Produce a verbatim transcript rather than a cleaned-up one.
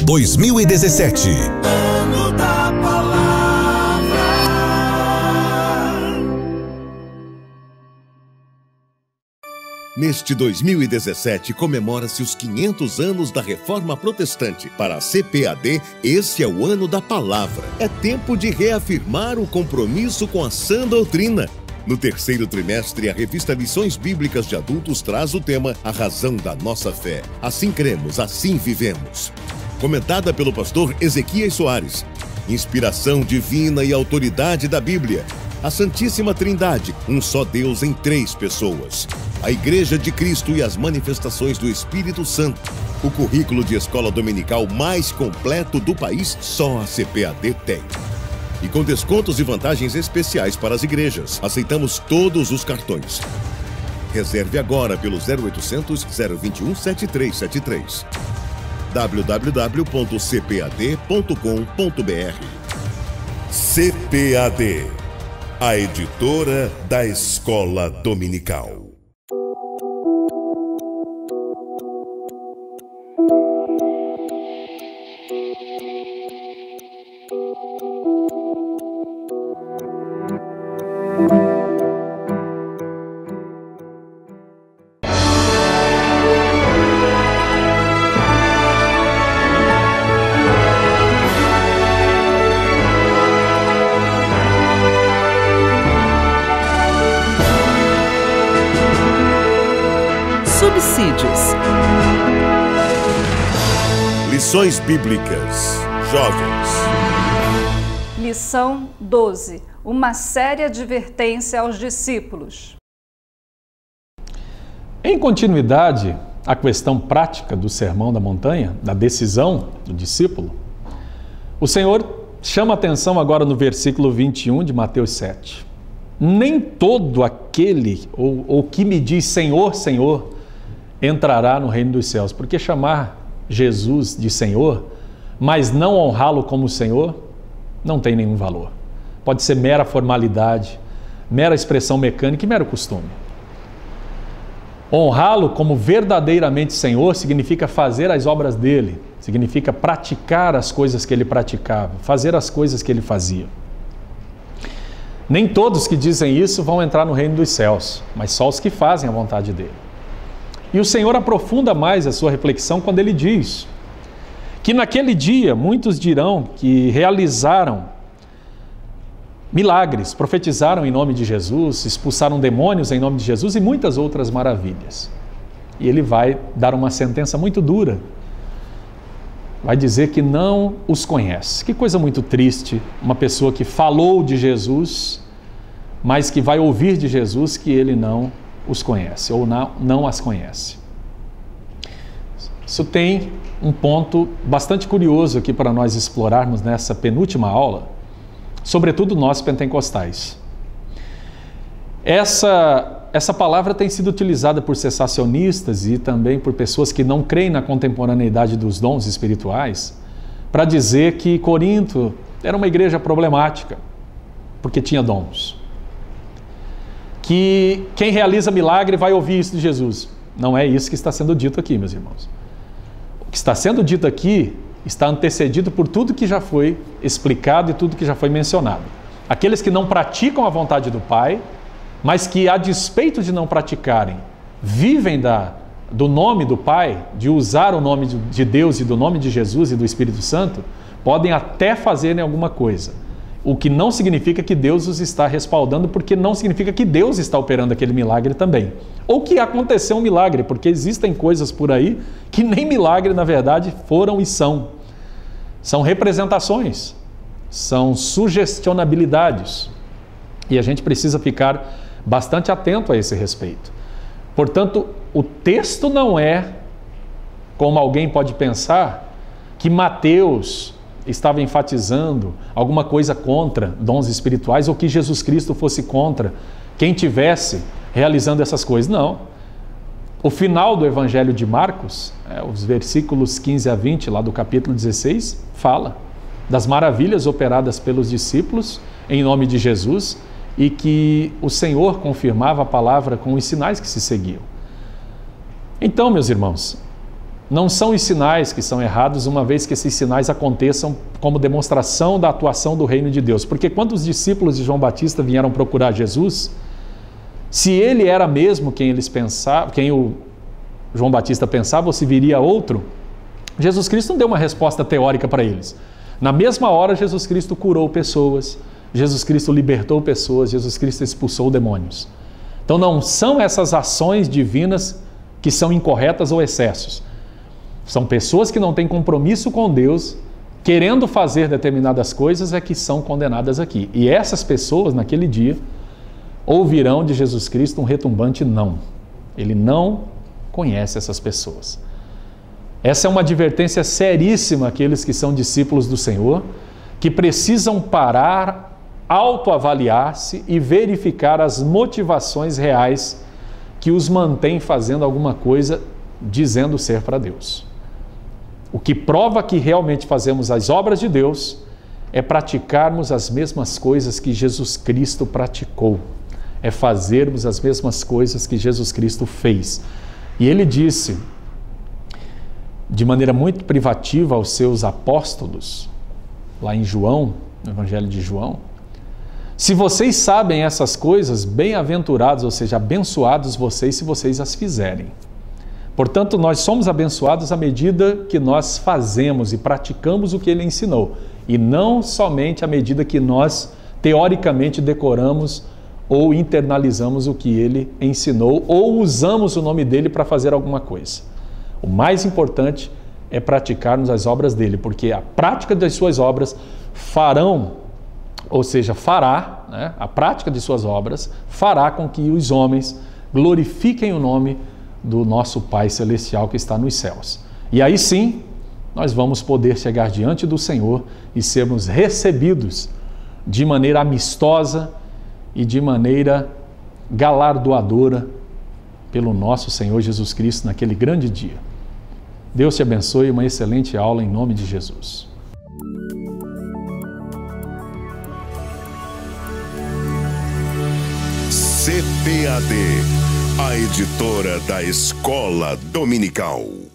dois mil e dezessete. Ano da Palavra. Neste dois mil e dezessete, comemora-se os quinhentos anos da Reforma Protestante. Para a C P A D, esse é o ano da Palavra. É tempo de reafirmar o compromisso com a sã doutrina. No terceiro trimestre, a revista Lições Bíblicas de Adultos traz o tema A Razão da Nossa Fé. Assim cremos, assim vivemos. Comentada pelo pastor Ezequias Soares. Inspiração divina e autoridade da Bíblia. A Santíssima Trindade, um só Deus em três pessoas. A Igreja de Cristo e as manifestações do Espírito Santo. O currículo de escola dominical mais completo do país, só a C P A D tem. E com descontos e vantagens especiais para as igrejas. Aceitamos todos os cartões. Reserve agora pelo zero oitocentos, zero vinte e um, setenta e três setenta e três. w w w ponto c p a d ponto com ponto b r. C P A D, a editora da Escola Dominical. Subsídios. Lições Bíblicas. Jovens. Lição doze. Uma séria advertência aos discípulos. Em continuidade à questão prática do Sermão da Montanha, da decisão do discípulo, o Senhor chama a atenção agora no versículo vinte e um de Mateus sete. Nem todo aquele ou, ou que me diz Senhor, Senhor, entrará no reino dos céus, porque chamar Jesus de Senhor, mas não honrá-lo como Senhor, não tem nenhum valor. Pode ser mera formalidade, mera expressão mecânica e mero costume. Honrá-lo como verdadeiramente Senhor significa fazer as obras dele, significa praticar as coisas que ele praticava, fazer as coisas que ele fazia. Nem todos que dizem isso vão entrar no reino dos céus, mas só os que fazem a vontade dele. E o Senhor aprofunda mais a sua reflexão quando ele diz que naquele dia muitos dirão que realizaram milagres, profetizaram em nome de Jesus, expulsaram demônios em nome de Jesus e muitas outras maravilhas. E ele vai dar uma sentença muito dura. Vai dizer que não os conhece. Que coisa muito triste, uma pessoa que falou de Jesus, mas que vai ouvir de Jesus que ele não os conhece ou não, não as conhece. Isso tem um ponto bastante curioso aqui para nós explorarmos nessa penúltima aula, sobretudo nós pentecostais. Essa, essa palavra tem sido utilizada por cessacionistas e também por pessoas que não creem na contemporaneidade dos dons espirituais para dizer que Corinto era uma igreja problemática, porque tinha dons. Que quem realiza milagre vai ouvir isso de Jesus. Não é isso que está sendo dito aqui, meus irmãos. O que está sendo dito aqui está antecedido por tudo que já foi explicado e tudo que já foi mencionado. Aqueles que não praticam a vontade do Pai, mas que, a despeito de não praticarem, vivem da, do nome do Pai, de usar o nome de Deus e do nome de Jesus e do Espírito Santo, podem até fazerem alguma coisa. O que não significa que Deus os está respaldando, porque não significa que Deus está operando aquele milagre também. Ou que aconteceu um milagre, porque existem coisas por aí que nem milagre, na verdade, foram e são. São representações, são sugestionabilidades. E a gente precisa ficar bastante atento a esse respeito. Portanto, o texto não é, como alguém pode pensar, que Mateus estava enfatizando alguma coisa contra dons espirituais ou que Jesus Cristo fosse contra quem tivesse realizando essas coisas. Não. O final do Evangelho de Marcos, é, os versículos quinze a vinte, lá do capítulo dezesseis, fala das maravilhas operadas pelos discípulos em nome de Jesus e que o Senhor confirmava a palavra com os sinais que se seguiam. Então, meus irmãos, Não são os sinais que são errados, uma vez que esses sinais aconteçam como demonstração da atuação do reino de Deus. Porque quando os discípulos de João Batista vieram procurar Jesus, se ele era mesmo quem eles pensavam, quem o João Batista pensava, ou se viria outro, Jesus Cristo não deu uma resposta teórica para eles. Na mesma hora, Jesus Cristo curou pessoas, Jesus Cristo libertou pessoas, Jesus Cristo expulsou demônios. Então não são essas ações divinas que são incorretas ou excessos. São pessoas que não têm compromisso com Deus, querendo fazer determinadas coisas, é que são condenadas aqui. E essas pessoas, naquele dia, ouvirão de Jesus Cristo um retumbante não. Ele não conhece essas pessoas. Essa é uma advertência seríssima àqueles que são discípulos do Senhor, que precisam parar, autoavaliar-se e verificar as motivações reais que os mantêm fazendo alguma coisa dizendo ser para Deus. O que prova que realmente fazemos as obras de Deus é praticarmos as mesmas coisas que Jesus Cristo praticou. É fazermos as mesmas coisas que Jesus Cristo fez. E ele disse, de maneira muito privativa aos seus apóstolos, lá em João, no Evangelho de João, se vocês sabem essas coisas, bem-aventurados, ou seja, abençoados vocês se vocês as fizerem. Portanto, nós somos abençoados à medida que nós fazemos e praticamos o que ele ensinou, e não somente à medida que nós, teoricamente, decoramos ou internalizamos o que ele ensinou ou usamos o nome dele para fazer alguma coisa. O mais importante é praticarmos as obras dele, porque a prática das suas obras farão, ou seja, fará, né, a prática de suas obras fará com que os homens glorifiquem o nome do nosso Pai Celestial que está nos céus. E aí sim, nós vamos poder chegar diante do Senhor e sermos recebidos de maneira amistosa e de maneira galardoadora pelo nosso Senhor Jesus Cristo naquele grande dia. Deus te abençoe, uma excelente aula em nome de Jesus. C P A D, a editora da Escola Dominical.